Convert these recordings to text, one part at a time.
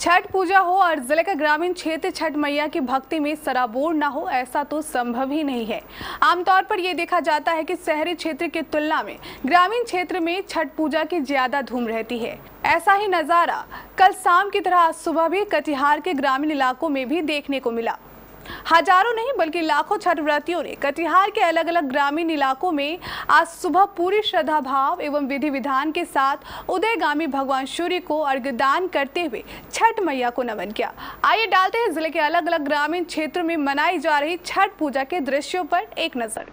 छठ पूजा हो और जिले का ग्रामीण क्षेत्र छठ मैया की भक्ति में सराबोर ना हो, ऐसा तो संभव ही नहीं है। आमतौर पर यह देखा जाता है कि शहरी क्षेत्र की तुलना में ग्रामीण क्षेत्र में छठ पूजा की ज्यादा धूम रहती है। ऐसा ही नजारा कल शाम की तरह आज सुबह भी कटिहार के ग्रामीण इलाकों में भी देखने को मिला। हजारों नहीं बल्कि लाखों छठ व्रतियों ने कटिहार के अलग अलग ग्रामीण इलाकों में आज सुबह पूरी श्रद्धा भाव एवं विधि विधान के साथ उदयगामी भगवान सूर्य को अर्घ्यदान करते हुए छठ मैया को नमन किया। आइए डालते हैं जिले के अलग अलग ग्रामीण क्षेत्रों में मनाई जा रही छठ पूजा के दृश्यों पर एक नजर।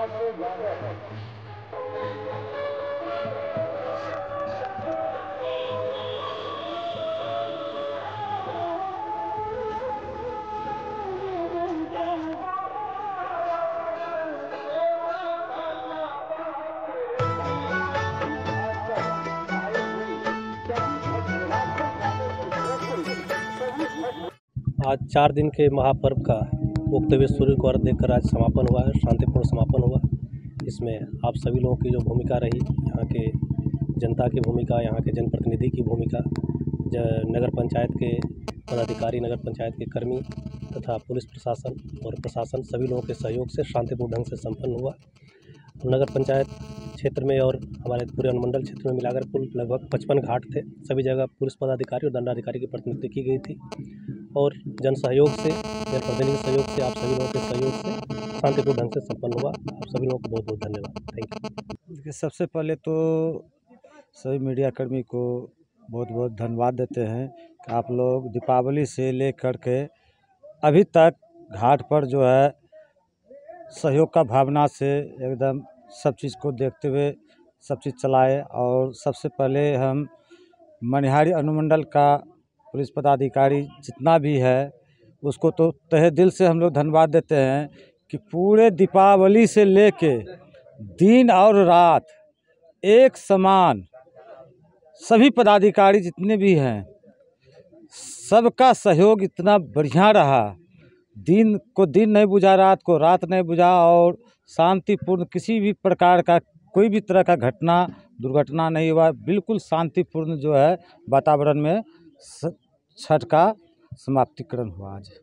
आज 4 दिन के महापर्व का उगते हुए सूर्य को अर्घ्य देकर आज समापन हुआ है, शांतिपूर्ण समापन हुआ। इसमें आप सभी लोगों की जो भूमिका रही, यहाँ के जनता की भूमिका, यहाँ के जनप्रतिनिधि की भूमिका, नगर पंचायत के पदाधिकारी, नगर पंचायत के कर्मी तथा पुलिस प्रशासन और प्रशासन सभी लोगों के सहयोग से शांतिपूर्ण ढंग से संपन्न हुआ। नगर पंचायत क्षेत्र में और हमारे पूरे अनुमंडल क्षेत्र में मिलाकर कुल लगभग 55 घाट थे। सभी जगह पुलिस पदाधिकारी और दंडाधिकारी की प्रतिनियुक्ति की गई थी और जन सहयोग से, जनप्रतिनिधि के सहयोग से, आप सभी लोगों के सहयोग से शांतिपूर्ण ढंग से संपन्न हुआ। आप सभी लोगों को बहुत बहुत धन्यवाद। Thank you. देखिए, सबसे पहले तो सभी मीडिया कर्मी को बहुत बहुत धन्यवाद देते हैं कि आप लोग दीपावली से लेकर के अभी तक घाट पर जो है सहयोग का भावना से एकदम सब चीज़ को देखते हुए सब चीज़ चलाए। और सबसे पहले हम मनिहारी अनुमंडल का पुलिस पदाधिकारी जितना भी है उसको तो तहे दिल से हम लोग धन्यवाद देते हैं कि पूरे दीपावली से लेके दिन और रात एक समान सभी पदाधिकारी जितने भी हैं सबका सहयोग इतना बढ़िया रहा। दिन को दिन नहीं बुझा, रात को रात नहीं बुझा और शांतिपूर्ण किसी भी प्रकार का कोई भी तरह का घटना दुर्घटना नहीं हुआ। बिल्कुल शांतिपूर्ण जो है वातावरण में छठ का समाप्तिकरण हुआ। आज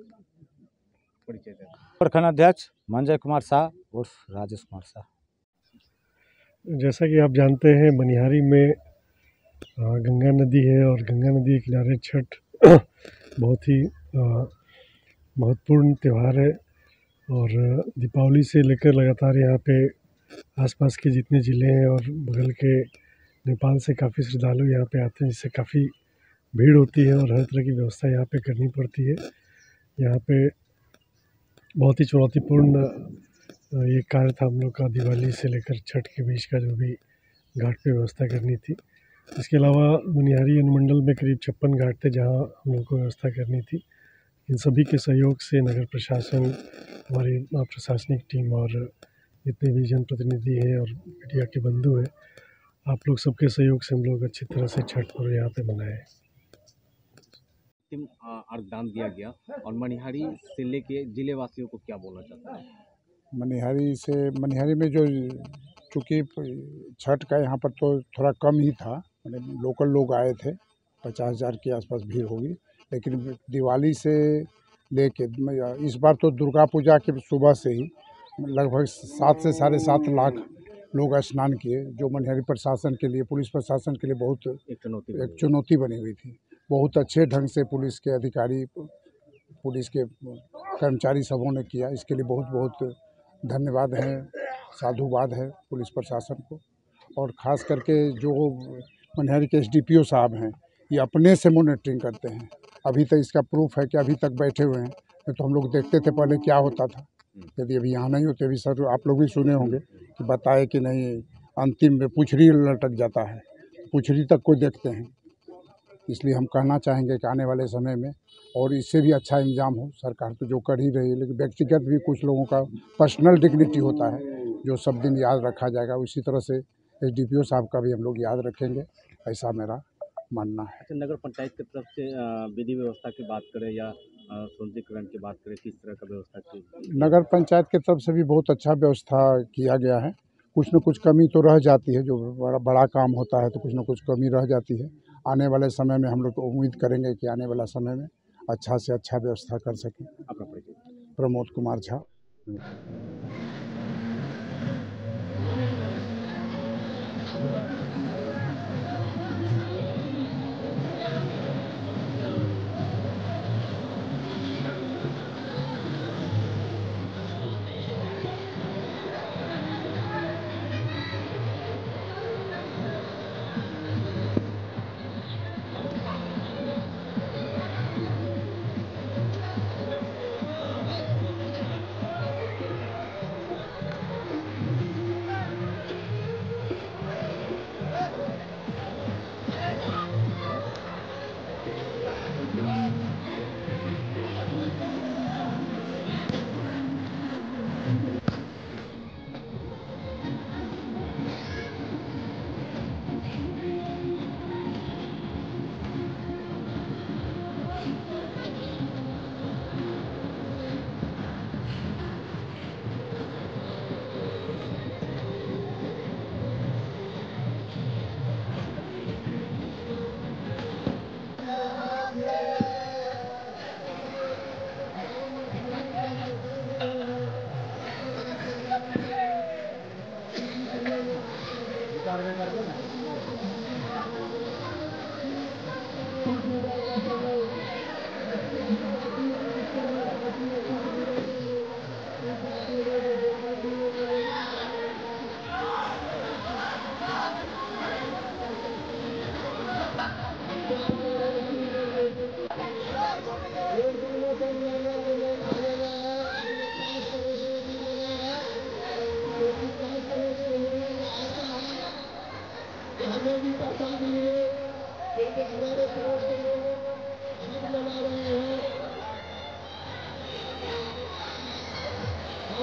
प्रखंड अध्यक्ष मंजय कुमार शाह उर्फ राजेश कुमार शाह। जैसा कि आप जानते हैं, मनिहारी में गंगा नदी है और गंगा नदी के किनारे छठ बहुत ही महत्वपूर्ण त्यौहार है। और दीपावली से लेकर लगातार यहाँ पे आसपास के जितने ज़िले हैं और बगल के नेपाल से काफ़ी श्रद्धालु यहाँ पे आते हैं, जिससे काफ़ी भीड़ होती है और हर तरह की व्यवस्था यहाँ पे करनी पड़ती है। यहाँ पे बहुत ही चुनौतीपूर्ण ये कार्य था हम लोग का, दिवाली से लेकर छठ के बीच का जो भी घाट पे व्यवस्था करनी थी। इसके अलावा मनिहारी अनुमंडल में करीब 56 घाट थे जहाँ हम लोग को व्यवस्था करनी थी। इन सभी के सहयोग से नगर प्रशासन, हमारी प्रशासनिक टीम और जितने भी जनप्रतिनिधि हैं और मीडिया के बंधु हैं, आप लोग सबके सहयोग से हम लोग अच्छी तरह से छठ पर्व यहाँ पे मनाए। अर्घदान दिया गया और मनिहारी से लेके जिले वासियों को क्या बोलना चाहते हैं? मनिहारी में जो चूँकि छठ का यहाँ पर तो थोड़ा कम ही था, मतलब लोकल लोग आए थे, 50,000 के आसपास भीड़ होगी। लेकिन दिवाली से लेके इस बार तो दुर्गा पूजा के सुबह से ही लगभग 7 से 7.5 लाख लोग स्नान किए, जो मनिहारी प्रशासन के लिए, पुलिस प्रशासन के लिए बहुत एक चुनौती बनी हुई थी। बहुत अच्छे ढंग से पुलिस के अधिकारी, पुलिस के कर्मचारी सबों ने किया। इसके लिए बहुत बहुत धन्यवाद है, साधुवाद है पुलिस प्रशासन को। और ख़ास करके जो मनिहारी के SDPO साहब हैं, ये अपने से मॉनिटरिंग करते हैं। अभी तक इसका प्रूफ है कि अभी तक बैठे हुए हैं। तो हम लोग देखते थे पहले क्या होता था, यदि अभी यहाँ नहीं होते। अभी सर आप लोग भी सुने होंगे कि बताए कि नहीं, अंतिम में पुछड़ी लटक जाता है, पुछड़ी तक को देखते हैं। इसलिए हम कहना चाहेंगे कि आने वाले समय में और इससे भी अच्छा इंतजाम हो। सरकार तो जो कर ही रही है, लेकिन व्यक्तिगत भी कुछ लोगों का पर्सनल डिग्निटी होता है जो सब दिन याद रखा जाएगा। उसी तरह से SDPO साहब का भी हम लोग याद रखेंगे, ऐसा मेरा मानना है। अच्छा, नगर पंचायत की तरफ से विधि व्यवस्था की बात करें या सौंदर्यीकरण की बात करें, किस तरह का व्यवस्था की? नगर पंचायत की तरफ से भी बहुत अच्छा व्यवस्था किया गया है। कुछ न कुछ कमी तो रह जाती है, जो बड़ा काम होता है तो कुछ न कुछ कमी रह जाती है। आने वाले समय में हम लोग तो उम्मीद करेंगे कि आने वाला समय में अच्छा से अच्छा व्यवस्था कर सकें। अपना परिचय? प्रमोद कुमार झा।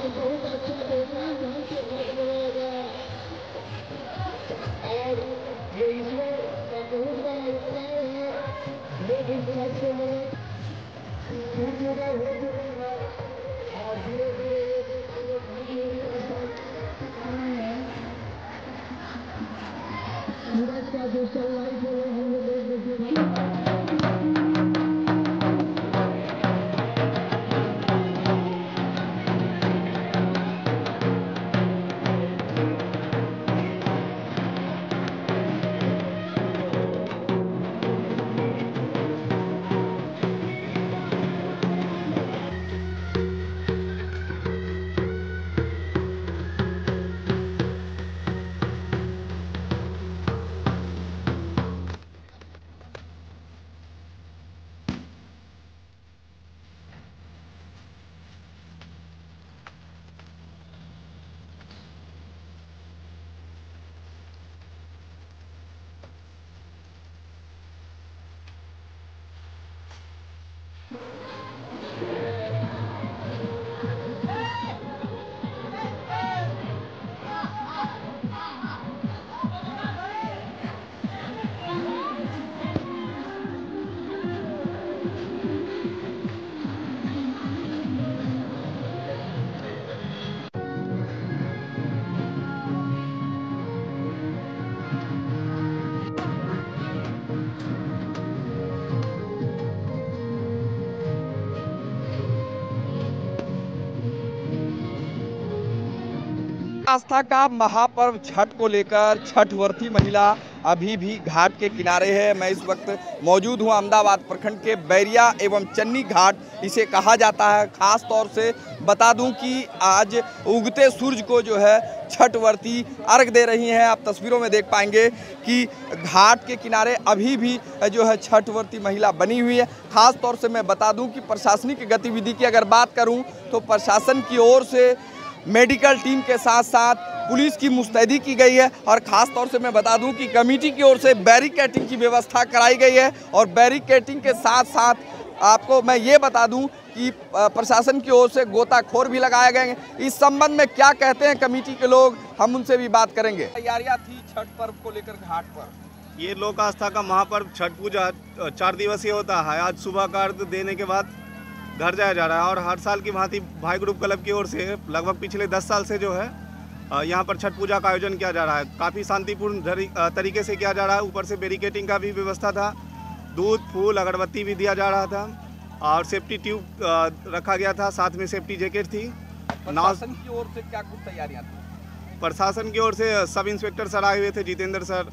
आस्था का महापर्व छठ को लेकर छठ व्रती महिला अभी भी घाट के किनारे है। मैं इस वक्त मौजूद हूं अहमदाबाद प्रखंड के बैरिया एवं चन्नी घाट इसे कहा जाता है। खास तौर से बता दूं कि आज उगते सूरज को जो है छठ व्रती अर्घ दे रही हैं। आप तस्वीरों में देख पाएंगे कि घाट के किनारे अभी भी जो है छठ व्रती महिला बनी हुई है। खास तौर से मैं बता दूं कि प्रशासनिक गतिविधि की अगर बात करूं तो प्रशासन की ओर से मेडिकल टीम के साथ साथ पुलिस की मुस्तैदी की गई है और ख़ास तौर से मैं बता दूं कि कमेटी की ओर से बैरिकेडिंग की व्यवस्था कराई गई है। और बैरिकेडिंग के साथ साथ आपको मैं ये बता दूं कि प्रशासन की ओर से गोताखोर भी लगाए गए हैं। इस संबंध में क्या कहते हैं कमेटी के लोग, हम उनसे भी बात करेंगे। तैयारियाँ थी छठ पर्व को लेकर घाट पर। ये लोक आस्था का महापर्व छठ पूजा 4 दिवसीय होता है। आज सुबह का अर्घ देने के बाद घर जाया जा रहा है और हर साल की भांति भाई ग्रुप क्लब की ओर से लगभग पिछले 10 साल से जो है यहाँ पर छठ पूजा का आयोजन किया जा रहा है। काफ़ी शांतिपूर्ण तरीके से किया जा रहा है। ऊपर से बैरिकेडिंग का भी व्यवस्था था, दूध फूल अगरबत्ती भी दिया जा रहा था और सेफ्टी ट्यूब रखा गया था, साथ में सेफ्टी जैकेट थी। प्रशासन की ओर से क्या कुछ तैयारियाँ थी? प्रशासन की ओर से सब इंस्पेक्टर सर आए हुए थे, जितेंद्र सर,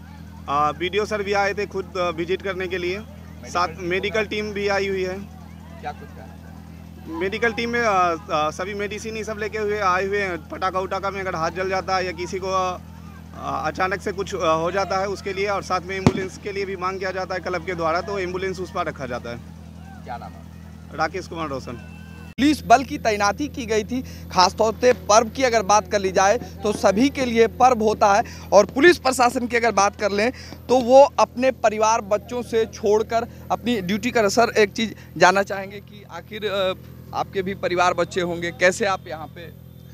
BDO सर भी आए थे खुद विजिट करने के लिए, साथ मेडिकल टीम भी आई हुई है। क्या कुछ कहा? मेडिकल टीम में सभी मेडिसिन ही सब लेके आए हुए हैं। पटाखा उटाखा में अगर हाथ जल जाता है या किसी को अचानक से कुछ हो जाता है उसके लिए, और साथ में एम्बुलेंस के लिए भी मांग किया जाता है क्लब के द्वारा, तो एम्बुलेंस उस पर रखा जाता है। क्या नाम है? राकेश कुमार रोशन। पुलिस बल की तैनाती की गई थी। खासतौर से पर्व की अगर बात कर ली जाए तो सभी के लिए पर्व होता है और पुलिस प्रशासन की अगर बात कर लें तो वो अपने परिवार बच्चों से छोड़कर अपनी ड्यूटी कर। सर एक चीज़ जानना चाहेंगे कि आखिर आपके भी परिवार बच्चे होंगे, कैसे आप यहाँ पे?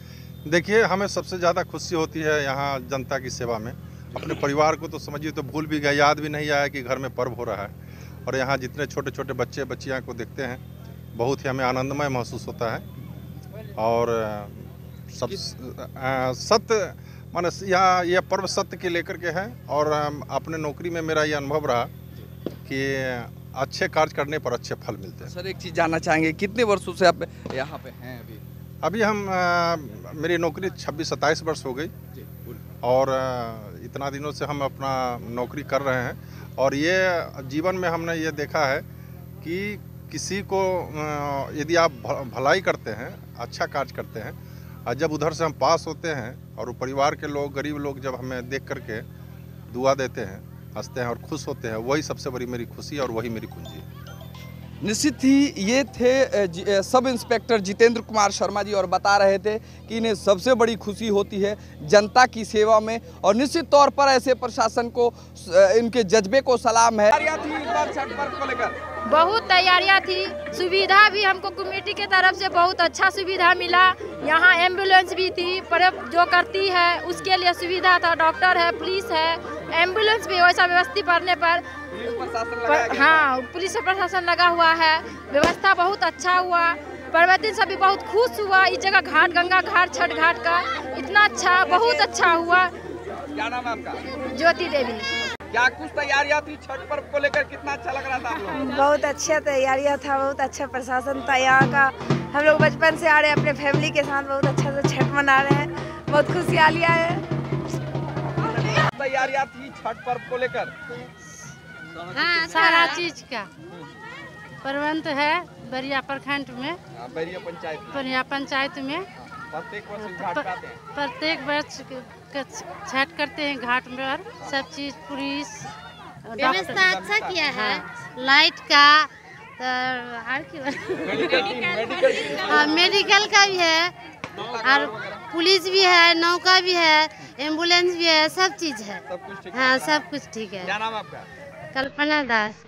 देखिए, हमें सबसे ज़्यादा खुशी होती है यहाँ जनता की सेवा में। अपने परिवार को तो समझिए तो भूल भी गए, याद भी नहीं आया कि घर में पर्व हो रहा है। और यहाँ जितने छोटे छोटे बच्चे बच्चियाँ को देखते हैं बहुत ही हमें आनंदमय महसूस होता है। और सब सत्य माने यहाँ यह पर्व सत्य के लेकर के है। और अपने नौकरी में मेरा ये अनुभव रहा कि अच्छे कार्य करने पर अच्छे फल मिलते हैं। सर एक चीज़ जानना चाहेंगे, कितने वर्षों से आप यहाँ पे हैं? अभी हम मेरी नौकरी 26-27 वर्ष हो गई और इतना दिनों से हम अपना नौकरी कर रहे हैं। और ये जीवन में हमने ये देखा है कि किसी को यदि आप भलाई करते हैं, अच्छा कार्य करते हैं, और जब उधर से हम पास होते हैं और परिवार के लोग, गरीब लोग जब हमें देख करके दुआ देते हैं, हंसते हैं और खुश होते हैं, वही सबसे बड़ी मेरी खुशी और वही मेरी कुंजी है। निश्चित ही ये थे सब इंस्पेक्टर जितेंद्र कुमार शर्मा जी, और बता रहे थे कि इन्हें सबसे बड़ी खुशी होती है जनता की सेवा में, और निश्चित तौर पर ऐसे प्रशासन को इनके जज्बे को सलाम है। छठ पर्व को लेकर बहुत तैयारियां थी, सुविधा भी हमको कमेटी के तरफ से बहुत अच्छा सुविधा मिला। यहाँ एम्बुलेंस भी थी, पर्व जो करती है उसके लिए सुविधा था, डॉक्टर है, पुलिस है, एम्बुलेंस भी वैसा व्यवस्थित पड़ने पर हाँ पुलिस प्रशासन लगा हुआ है। व्यवस्था बहुत अच्छा हुआ, पर्वतीन सभी बहुत खुश हुआ। इस जगह घाट गंगा घाट छठ घाट का इतना अच्छा, बहुत अच्छा हुआ। क्या नाम है आपका? ज्योति देवी। क्या कुछ तैयारियां थी छठ पर्व को लेकर, कितना अच्छा लग रहा था आप लोग? बहुत अच्छा तैयारियां था, बहुत अच्छा प्रशासन था यहाँ का। हम लोग बचपन से आ रहे हैं अपने फैमिली के साथ, बहुत अच्छा से छठ मना रहे हैं, बहुत खुशहालियाँ है। तैयारियां थी छठ पर्व को लेकर? हाँ सारा चीज का प्रबंध है बैरिया प्रखंड में, बैरिया पंचायत में। प्रत्येक वर्ष छठ करते हैं घाट में, और सब चीज पुलिस व्यवस्था अच्छा किया है। लाइट का मेडिकल का भी है, और पुलिस भी है, नौका भी है, एम्बुलेंस भी है, सब चीज है। हाँ सब कुछ ठीक है। क्या नाम है आपका? कल्पना दास।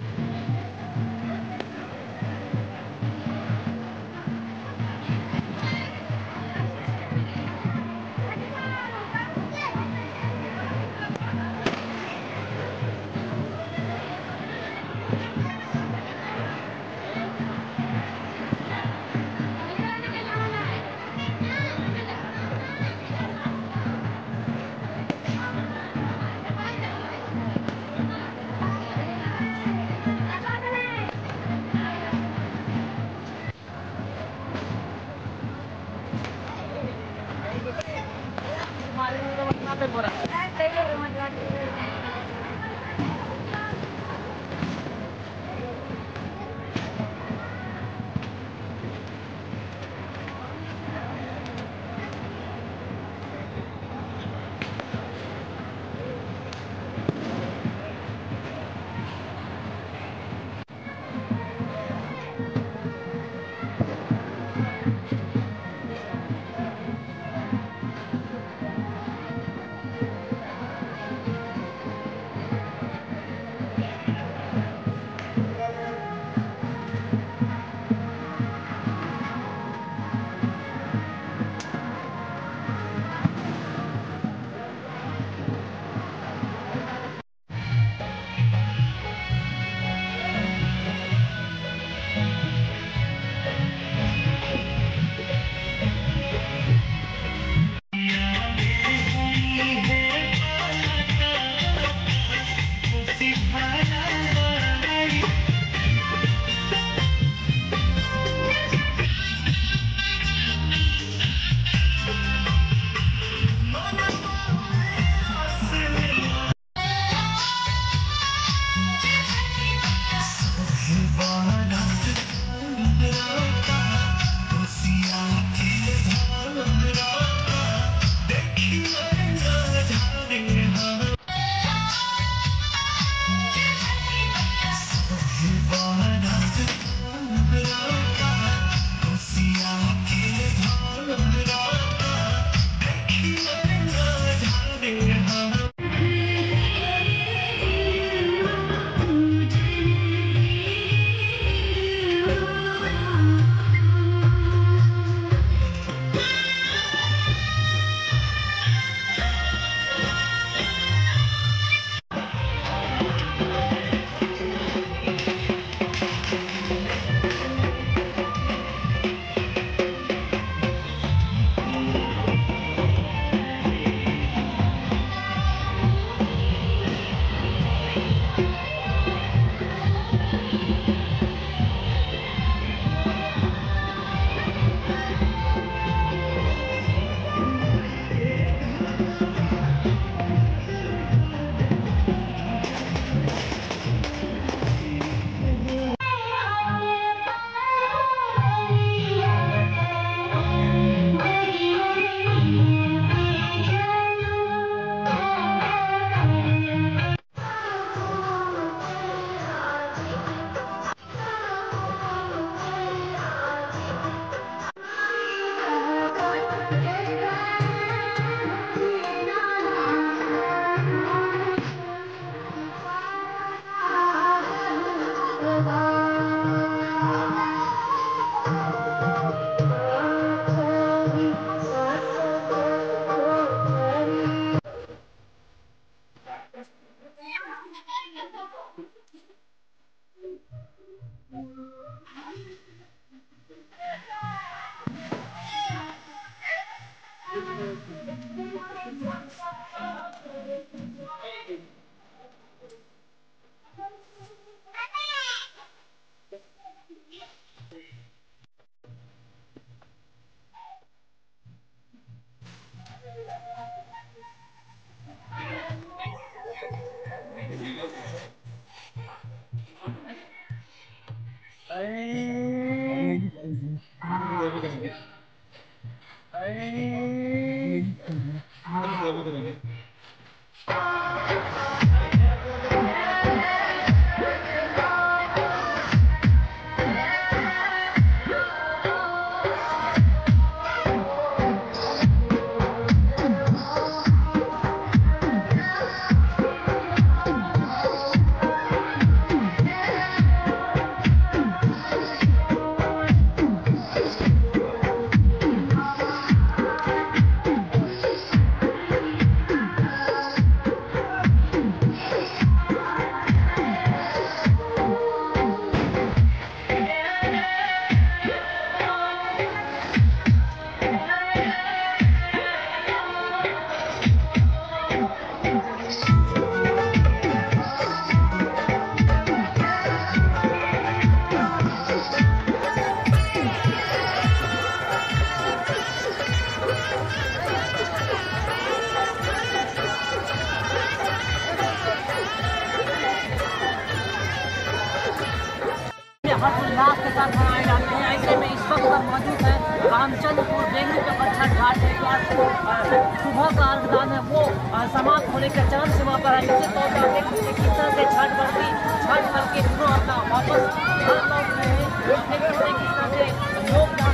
हर्षोल्लास के साथ मनाए जाते हैं। ऐसे में इस वक्त हम मौजूद है रामचंद्रपुर डेंगू के छठ घाट है। सुबह का अर्घदान है वो समाप्त होने के चरम सीमा पर है। निश्चित तौर पर देख सकते किस तरह से छठ वर्ती छठ करके पूरा अपना वापस घर लौट रहे हैं। किस तरह से लोगों का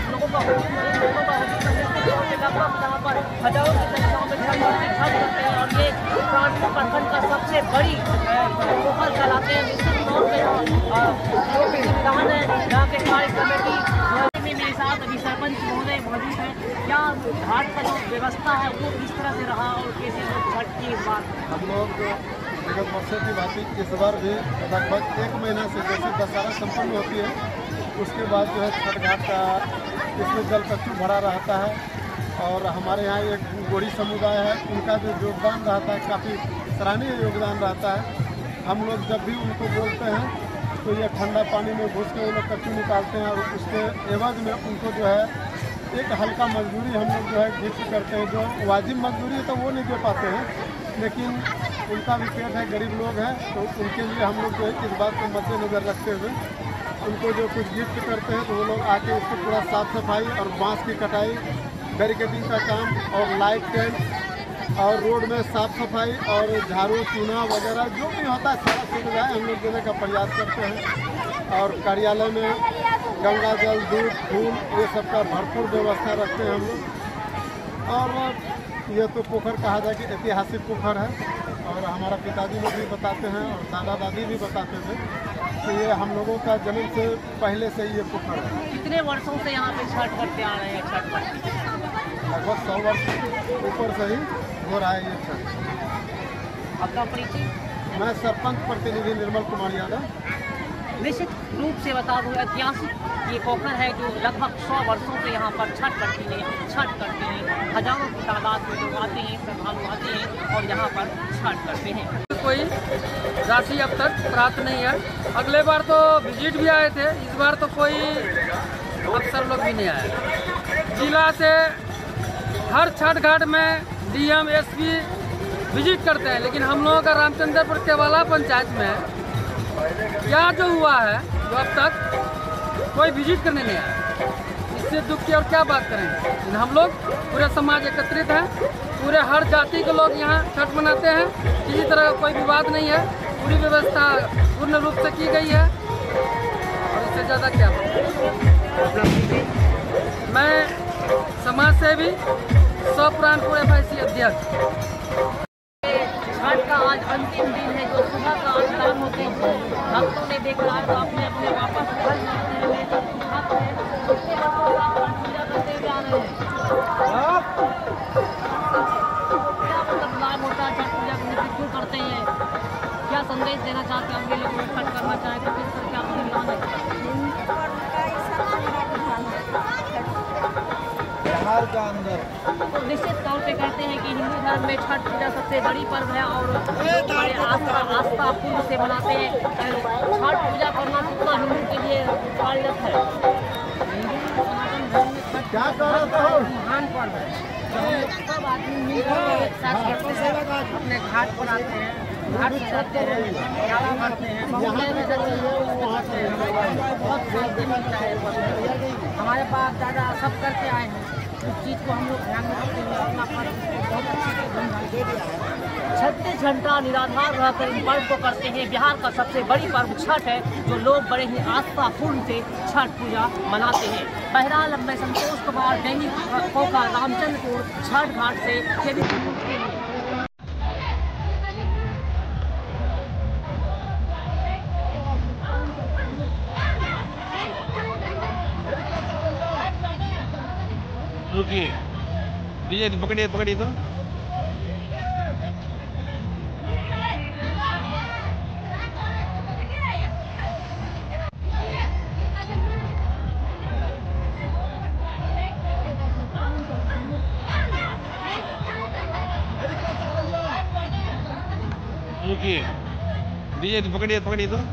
लगभग यहाँ पर हजारों की संख्या में छठ करते हैं और ये प्राणपुर प्रखंड का सबसे बड़ी पोखर कहलाते हैं। निश्चित तौर पर जो भी सुविधान है यहाँ के कार्य कमेटी मेरे साथ अभी सरपंच महोदय मौजूद है। क्या घाट का जो व्यवस्था है वो किस तरह से रहा और कैसे लोग छठ की इस बार हम लोग विगत वर्षों की भांति इस बार भी लगभग 1 महीना से जैसे दशहरा संपन्न होती है उसके बाद जो है छठ घाट का इसमें जल कच्चू भरा रहता है। और हमारे यहाँ एक गोरी समुदाय है, उनका जो योगदान रहता है काफ़ी सराहनीय योगदान रहता है। हम लोग जब भी उनको बोलते हैं तो ये ठंडा पानी में घुस के वो लोग कच्चू निकालते हैं और उसके एवज में उनको जो है एक हल्का मजदूरी हम लोग जो है गिफ्ट करते हैं। जो वाजिब मजदूरी तो वो नहीं दे पाते हैं, लेकिन उनका भी पेट है, गरीब लोग हैं, तो उनके लिए हम लोग जो है इस बात को मद्देनज़र रखते हुए उनको जो कुछ गिफ्ट करते हैं तो वो लोग आके उसको पूरा साफ़ सफाई और बांस की कटाई, बैरिकेडिंग का काम और लाइट टेंट और रोड में साफ़ सफाई और झाड़ू चूना वगैरह जो भी होता है सारा सुविधाएँ हम लोग देने का प्रयास करते हैं। और कार्यालय में गंगा जल, दूध, फूल ये सब का भरपूर व्यवस्था रखते हैं हम लोग। और ये तो पोखर कहा जाए कि ऐतिहासिक पोखर है और हमारा पिताजी लोग भी बताते हैं और दादा दादी भी बताते थे कि ये हम लोगों का जन्म से पहले से ये पोखर है। कितने वर्षों से यहाँ पे छठ करते आ रहे हैं? छठ करते लगभग 100 वर्ष ऊपर से ही हो रहा है ये छठ। आपका परिचय? मैं सरपंच प्रतिनिधि निर्मल कुमार यादव। निश्चित रूप से बता दूँ ऐतिहासिक ये पोखर है जो लगभग 100 वर्षों से यहाँ पर छठ करते हैं। हजारों की तादाद में लोग आते हैं, श्रद्धालु आते हैं और यहाँ पर छठ करते हैं। कोई राशि अब तक प्राप्त नहीं है। अगले बार तो विजिट भी आए थे, इस बार तो कोई अफसर लोग भी नहीं आए। जिला से हर छठ घाट में डीएम एसपी विजिट करते हैं, लेकिन हम लोगों का रामचंद्रपुर केवाला पंचायत में क्या जो हुआ है जो अब तक कोई विजिट करने नहीं आया। इससे दुख की और क्या बात करेंगे। लेकिन हम लोग पूरे समाज एकत्रित हैं, पूरे हर जाति के लोग यहाँ छठ मनाते हैं, किसी तरह का कोई विवाद नहीं है। पूरी व्यवस्था पूर्ण रूप से की गई है और इससे ज़्यादा क्या मैं समाज सेवी प्राणपुर FIC अध्यक्ष। छठ का आज अंतिम दिन है जो सुबह का अर्घदान होते हैं। भक्तों ने देखा है तो अपने अपने वापस घर जाते हैं। उसके बाद पूजा करते हुए आ रहे हैं। क्या मतलब लाभ होता है छठ पूजा करने से, क्यों करते हैं, क्या संदेश देना चाहते हैं? अगले लोगों को छठ करना चाहे तो किस तरह क्या बलिदान है? यहाँ तो निश्चित तौर पे कहते हैं कि हिंदू धर्म में छठ पूजा सबसे बड़ी पर्व है और लोग बड़े आस्था पूर्व से मनाते हैं। छठ पूजा करना कितना हिंदू के लिए स्वागत है। क्या कह रहा हो? महान पर्व है। सब आदमी मिलकर एक साथ अपने घाट पर आते हैं, घाट सजाते हैं, डाला मारते हैं, बहुत मिलता है। हमारे पास दादा सब करके आए हैं, उस चीज़ को हम लोग ध्यान में रखते हुए अपना पर्व बहुत अच्छे से धूमधाम दे दिया है। 36 घंटा निराधार रहकर इन पर्व को करते हैं। बिहार का सबसे बड़ी पर्व छठ है, जो लोग बड़े ही आस्थापूर्ण से छठ पूजा मनाते हैं। बहरहाल अब मैं संतोष कुमार, दैनिक कोका, रामचंद्रपुर छठ घाट से। रुकिए, डीजे पकड़िए पकड़िए तो रुकिए, डीजे पकड़िए पकड़िए तो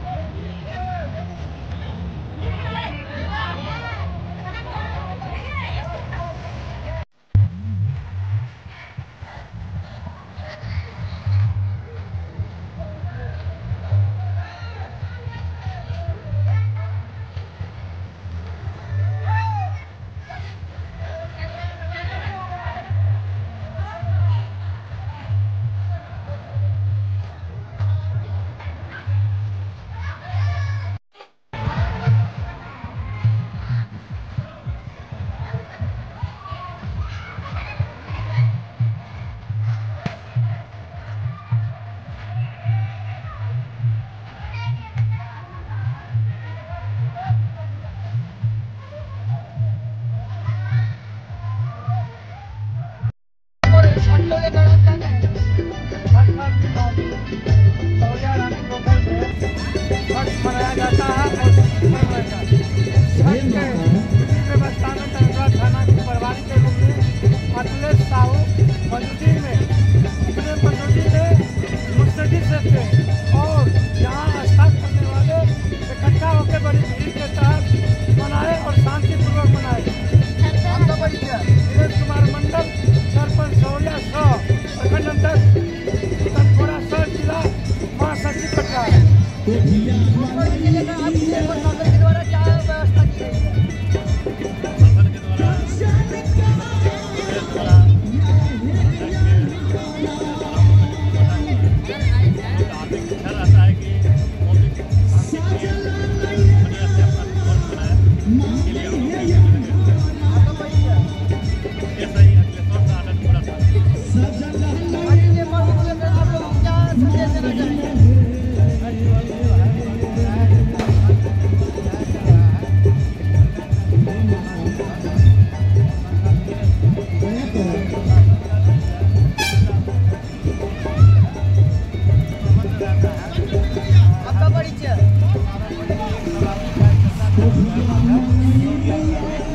मनाया जाता है और छठ के व्यवस्था में तंगरा थाना की प्रभारी के रूप में अखिलेश साहू मौजूदगी में मुस्तैदी से थे और यहाँ स्टार्ट करने वाले इकट्ठा होकर बड़ी भीड़ के तहत मनाए और शांतिपूर्वक मनाए। दिनेश कुमार मंडल, सरपंच सौलिया 100, प्रखंड अध्यक्ष तनखोड़ा 100, जिला महासचिव कटिहार। द्वारा क्या व्यवस्था की गई है? आपका परिचय